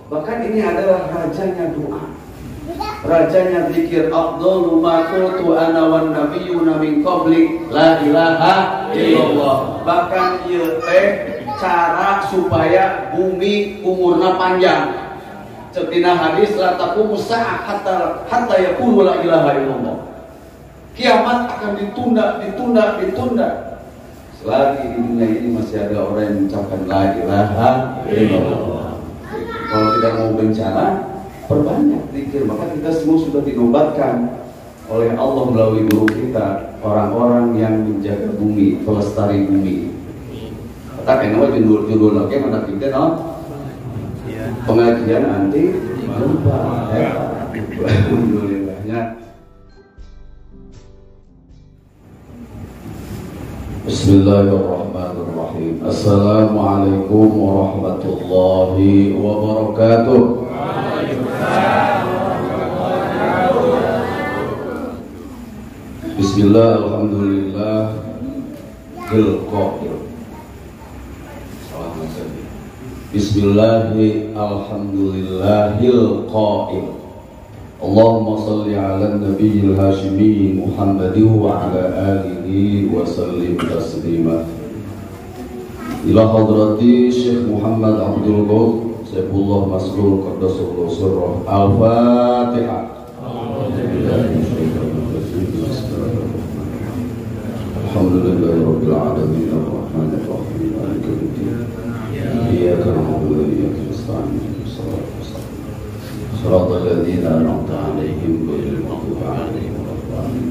Bahkan ini adalah rajanya doa, rajanya zikir. Afdalu ma qultu ana wan nabiyyuna min qabli la ilaha illallah. Bahkan ieu teh cara supaya bumi umurna panjang. Cek dina hadis la taqumu sa'ah hatta yaqulu la ilaha illallah. Kiamat akan ditunda. Selagi di dunia ini masih ada orang yang mengucapkan la ilaha illallah. Kalau tidak mau bencana, perbanyak zikir. Maka kita semua sudah dinobatkan oleh Allah melalui guru kita, orang-orang yang menjaga bumi, pelestari bumi. Kata kenapa judul lagi mana kita pengajian anti gempa. Alhamdulillahnya. Bismillahirrahmanirrahim. Assalamualaikum warahmatullahi wabarakatuh. Bismillah, alhamdulillah, Qil. Bismillahi alhamdulillahil qail. Allahumma salli ala nabiyil hashimi Muhammadin wa ala alihi wa sallim taslima. Ila hadrati Syekh Muhammad Abdul Qadir Saifullah Masrur Qaddasallahu sirrah. Al-Fatihah. Alhamdulillahirabbil alamin arrahmanir rahim maliki yaumiddin. Iyyaka na'budu wa iyyaka nasta'in. Shiratal ladzina an'amta 'alaihim ghairil maghdubi 'alaihim waladdallin.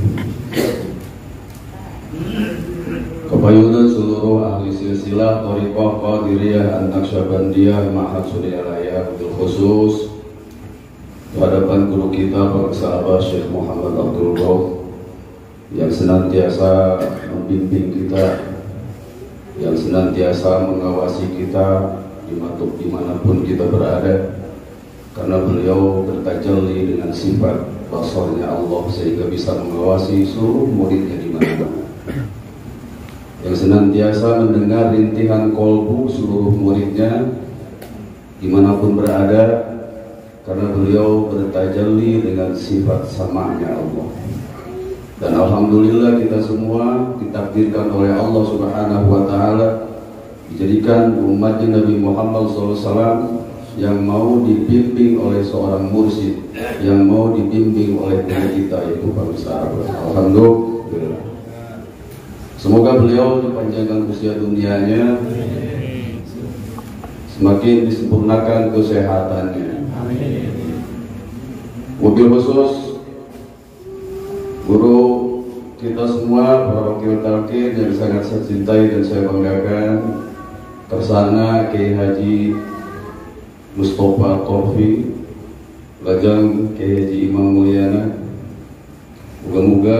Kepayunan seluruh ahli silsilah Thariqah Qadiriyah An-Naqsyabandiyah Ma'had Suryalaya bil khusus di hadapan guru kita Pak Sahabat Syekh Muhammad Abdul Qadir yang senantiasa membimbing kita, yang senantiasa mengawasi kita dimanapun kita berada, karena beliau bertajalli dengan sifat basarnya Allah sehingga bisa mengawasi seluruh muridnya di mana-mana, yang senantiasa mendengar rintihan kolbu seluruh muridnya dimanapun berada, karena beliau bertajalli dengan sifat samanya Allah. Dan alhamdulillah kita semua ditakdirkan oleh Allah Subhanahu wa taala dijadikan umat Nabi Muhammad SAW yang mau dibimbing oleh seorang mursyid, yang mau dibimbing oleh guru kita yaitu Pak Ustaz. Alhamdulillah. Semoga beliau dipanjangkan usia dunianya, semakin disempurnakan kesehatannya. Wabil khusus guru kita semua, para wakil talqin yang sangat saya cintai dan saya banggakan, Tersana Kiai Haji Mustafa Torfi, Lajang Kiai Haji Imam Mulyana. Moga-moga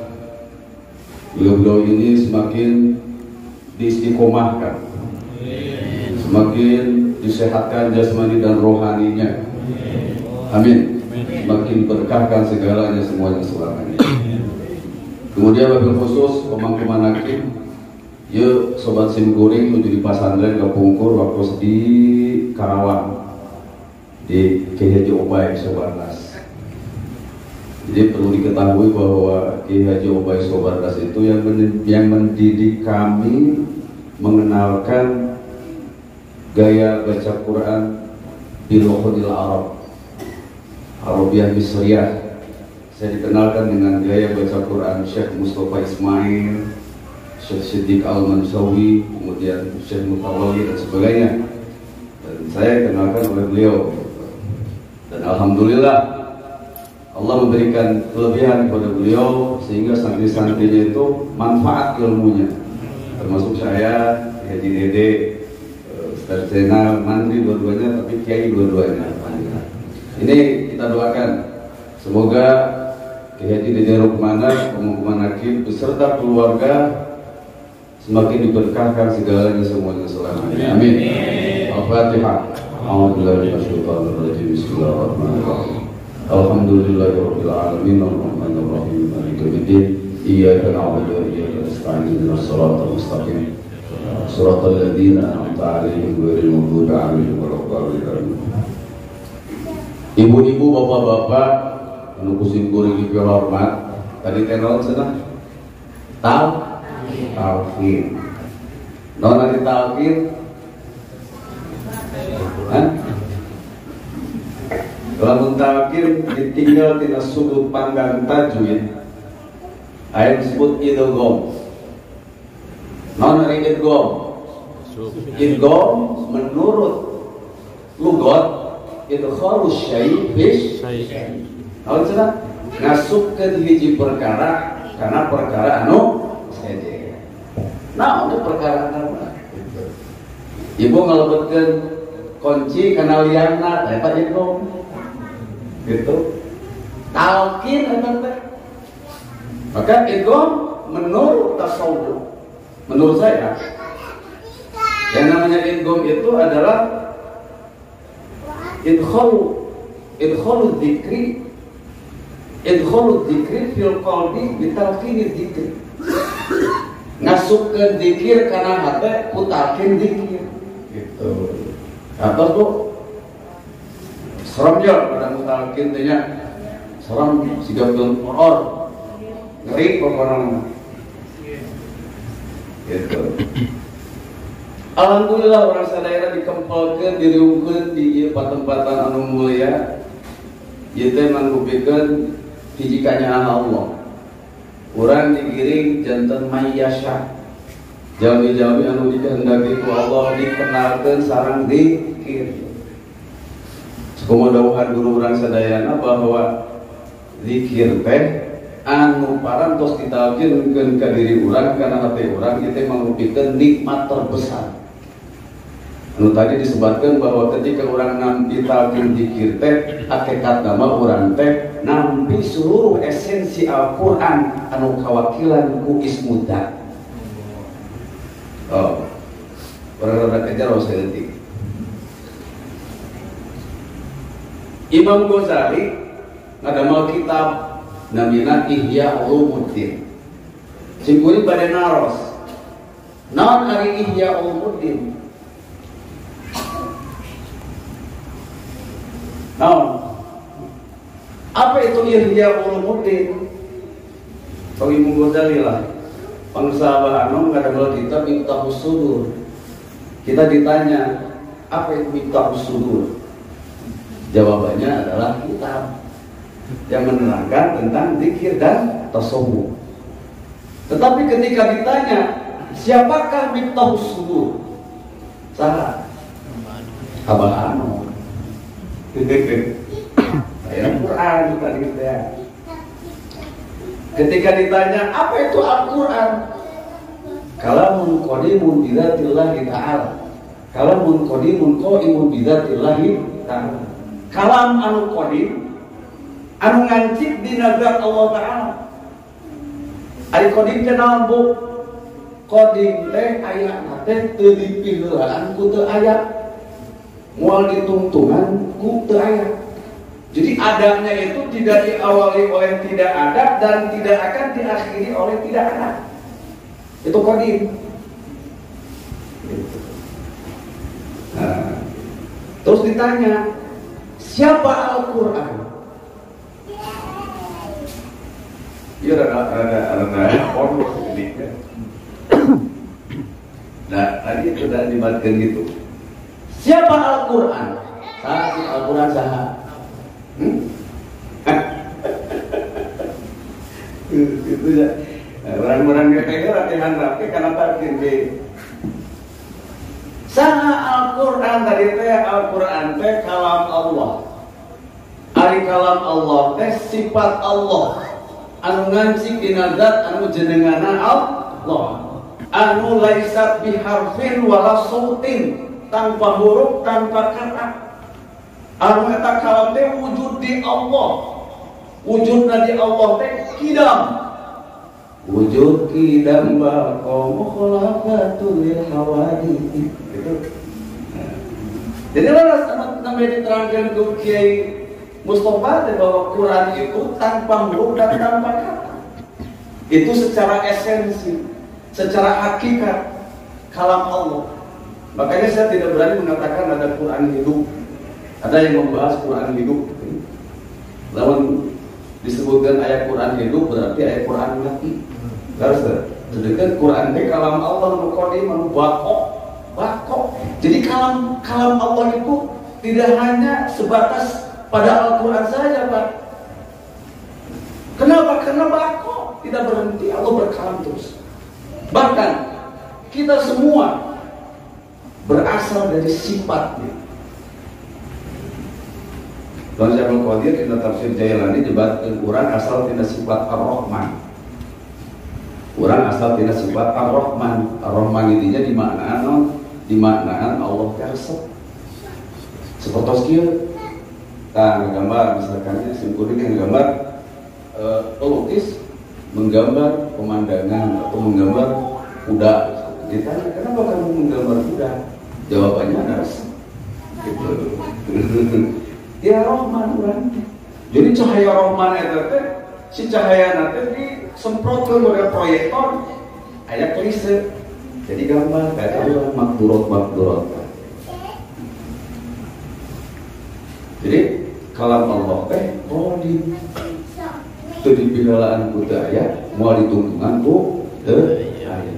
beliau ini semakin diistiqomahkan, semakin disehatkan jasmani dan rohaninya. Amin. Semakin berkahkan segalanya semuanya selamanya. Kemudian wabil khusus pemangku manakim, ya sobat simkuring menuju di Pasantren ke Pungkur waktu di Karawang di Kiai Haji Obay Sobarnas. Jadi perlu diketahui bahwa Kiai Haji Obay Sobarnas itu yang mendidik kami mengenalkan gaya baca Quran bilughatil Arab, Arabiah Misriyah. Saya dikenalkan dengan gaya baca Quran Syekh Mustafa Ismail, Syekh Siddiq Al-Mansawi, kemudian Syekh Mutawalli dan sebagainya. Dan saya dikenalkan oleh beliau. Dan alhamdulillah Allah memberikan kelebihan kepada beliau sehingga santri-santrinya itu manfaat ilmunya. Termasuk saya, Haji Dede, Ustaz Zainal, mantri dua-duanya tapi kiai dua-duanya. Ini kita doakan semoga Kiai Haji Dede Rukmana, Pemangku Hakim beserta keluarga semakin diberkahkan segalanya semuanya selamanya. Amin. Al-Fatihah. A'udzubillahi minasyaitonir rajim. Bismillahirrahmanirrahim. Alhamdulillahirabbil alamin arrahmanir rahim maliki yaumiddin. Iyyaka na'budu wa iyyaka nasta'in ihdinas siratal mustaqim Suratul ladzina an'amta 'alaihim ghairil maghdubi 'alaihim waladdallin. Ibu-ibu, bapak-bapak, anu kusimkuring di hormat, tadi tenor cenah. Talqin. Naon ari talqin? Lamun talqin ditinggal tina sudut pandang tajwid, aya disebut idgham. Naon ari idgham? Idgham menurut lugat idkhalu syai' fi syai'. Naon cenah? Ngasupkeun hiji perkara kana perkara anu sede. Naon perkara anu? Ibu ngalebetkeun kunci kana lianna eta idgham. Gitu. Talqin eta teh. Maka idgham menurut tasawuf, menurut saya, yang namanya idgham itu adalah idkhalu dzikri fil qalbi bitalqini dzikri. Ngasupkeun dzikir kana hate ku talqin dzikir. Gitu. Atos Bu. Seram ya pada mutalkin teh nya. Seram siga film horor. Ngeri pokokna. Gitu. Alhamdulillah orang sadaya dikempelkeun diriungkeun di ieu patempatan anu mulia. Ieu teh manggupikeun hiji kanyahan Allah. Urang digiring janten mayyasya. Jami-jami anu dikehendaki ku Allah dikenalkeun sareng zikir. Kumadauhan guru urang sadayana bahwa zikir teh anu parantos ditalkinkeun ka diri urang kana hati urang ieu teh mangrupikeun nikmat terbesar. Anu tadi disebutkan bahwa ketika urang nampi talkin zikir teh hakikat nama urang teh nampi seluruh esensi Al-Qur'an anu kawakilan ku ismudzat. Oh. Orang-orang kejar saya detik. Imam Ghazali ngadamel kitab namina Ihya Ulumuddin. Simpulin pada naros. Naon ari Ihya Ulumuddin? Naon? Apa itu Ihya Ulumuddin? Bagi Imam Ghazali lah. Pangsabahan ngadamel kitab Miftahus Sudur. Kita ditanya, apa itu Miftahus Sudur? Jawabannya adalah kitab yang menerangkan tentang zikir dan tasawuf. Tetapi ketika ditanya, siapakah Miftahus Sudur? Salah. Abah Ano. Ayat Quran tadi ya. Ketika ditanya, apa itu Al-Quran? Kalamun qadimun bidzatillahi ta'ala. Kalamun qadimun qaimun bidzatillahi ta'ala. Kalam anu qadim anu ngancik dina zat Allah Ta'ala. Ari qadim teh naon Bu? Qadim teh aya teh teu dipiheulaan ku teu aya. Moal ditungtungan ku teu aya. Jadi adanya itu tidak diawali oleh tidak ada dan tidak akan diakhiri oleh tidak ada. Itu qadim. Nah, terus ditanya, siapa Al-Quran? Ya ada polos ini kan. Nah, tadi sudah dibatkan gitu. Siapa Al-Quran? Saha Al-Quran saha? Itu ya. Orang-orang GPG latihan rapi karena parkir di saha Al-Quran tadi teh Al-Quran teh kalam Allah. Ari kalam Allah teh sifat Allah anu ngancik dina zat anu jenenganna Allah. Anu laisa biharfin wala sautin, tanpa huruf tanpa kata. Anu eta kalam teh wujud di Allah. Wujudna di Allah teh kidam. Wujud kidam baqo mukhalaqatul lil hawadits. Gitu. Jadi namanya diterangkan ke Kiai Mustafa bahwa Quran itu tanpa huruf dan tanpa kata. Itu secara esensi, secara hakikat. kalam Allah. Makanya saya tidak berani mengatakan ada Quran hidup. Ada yang membahas Quran hidup. Lawan disebutkan ayat Quran hidup berarti ayat Quran mati. Harus sedangkan Quran itu kalam Allah qadim bako. Jadi kalam Allah itu tidak hanya sebatas pada Al-Quran saja, Pak. Kenapa? Karena bako tidak berhenti, Allah berkalam terus. Bahkan kita semua berasal dari sifatnya. Kalau Syaikhul Qadir kita tafsir Jailani jebatkan Quran asal tina sifat Ar-Rahman. Quran asal tina sifat Ar-Rahman. Ar-Rahman intinya dimaknaan Allah karesep. Seperti kieu gambar misalkannya simpulin yang gambar pelukis menggambar pemandangan atau menggambar kuda. Ditanya, kenapa kamu menggambar kuda? Jawabannya adalah gitu. Ya Rahman orang. Jadi cahaya Rahman itu si cahaya nanti disemprotkan oleh proyektor ayat klise. Jadi gambar kayak Allah makdurot. Jadi kalam Allah qadim. Itu di pidalaan budaya mau ditungtungan ku ayat.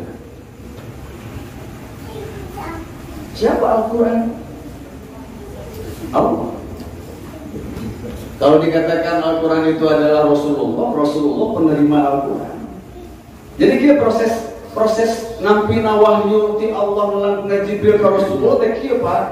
Siapa Al-Quran? Allah. Kalau dikatakan Al-Quran itu adalah Rasulullah penerima Al-Quran. Jadi dia proses nampina wahyu ti Allah melalui Jibril ke Rasulullah teh kieu Pak.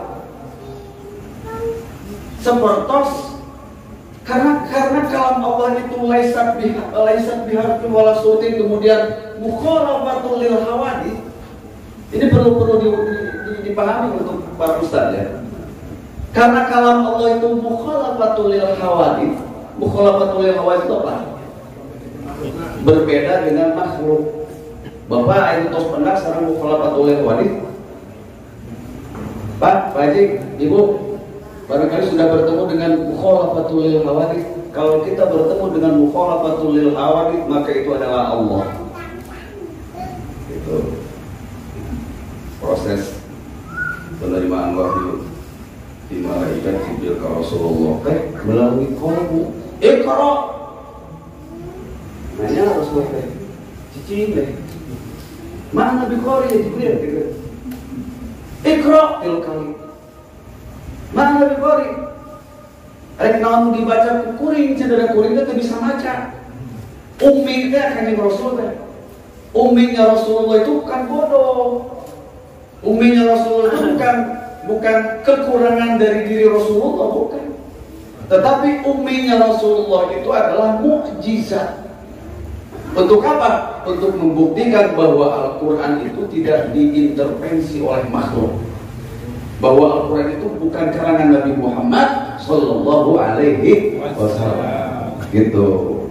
Sepertos karena kalam Allah itu laisat biharfin wala sautin, kemudian mukhalafatul lil hawadits. Ini perlu dipahami untuk para ustaz ya. Karena kalam Allah itu mukhalafatul lil hawadits. Mukhalafatul lil hawadits itu apa? Berbeda dengan makhluk. Bapak itu tos pendak sekarang mukhalafatul lil hawadits. Pak Haji, Ibu, barangkali sudah bertemu dengan mukhalafatul lil hawadits. Kalau kita bertemu dengan mukhalafatul lil hawadits, maka itu adalah Allah. Itu proses penerimaan wahyu di malaikat Jibril ke Rasulullah melalui qalbu. Iqra. Nanya Rasulullah, cicing deh. Mana Nabi Qori ya Jibril? Iqra kalim. Mana Nabi Qori? Rek naon dibaca kuring, cenderung kuring teh bisa baca. Ummi teh kanjeng Rasul teh. Umminya Rasulullah itu bukan bodoh. Umminya Rasulullah itu bukan kekurangan dari diri Rasulullah, bukan. Tetapi umminya Rasulullah itu adalah mukjizat. Untuk apa? Untuk membuktikan bahwa Al-Quran itu tidak diintervensi oleh makhluk. Bahwa Al-Quran itu bukan karangan Nabi Muhammad Sallallahu Alaihi Wasallam. Gitu.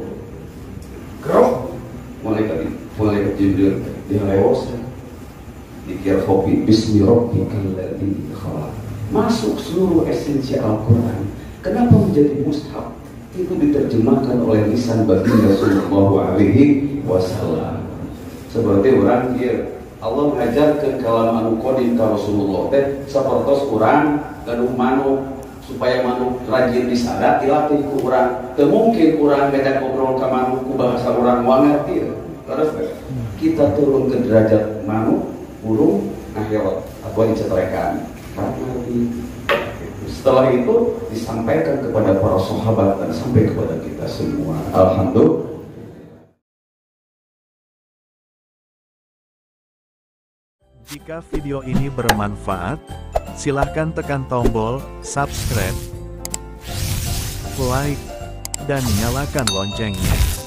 Kau malaikat Jibril dilewas. Dikir kopi bismi rabbikal ladzi khalaq. Masuk seluruh esensi Al-Quran. Kenapa menjadi mushaf? Itu diterjemahkan oleh lisan baginda Sallallahu Alaihi Wasallam. Seperti orang dia Allah mengajarkan kalam anu qadim ka Rasulullah teh sapertos urang gaduh manuk supaya manuk rajin disada dilatih ku urang. Teu mungkin urang ngajak ngobrol ka manuk ku bahasa urang moal ngarti. Terus kita turun ke derajat manuk burung akhirat atau dicetrekan setelah itu disampaikan kepada para sahabat dan sampai kepada kita semua. Alhamdulillah. Jika video ini bermanfaat, silahkan tekan tombol subscribe, like, dan nyalakan loncengnya.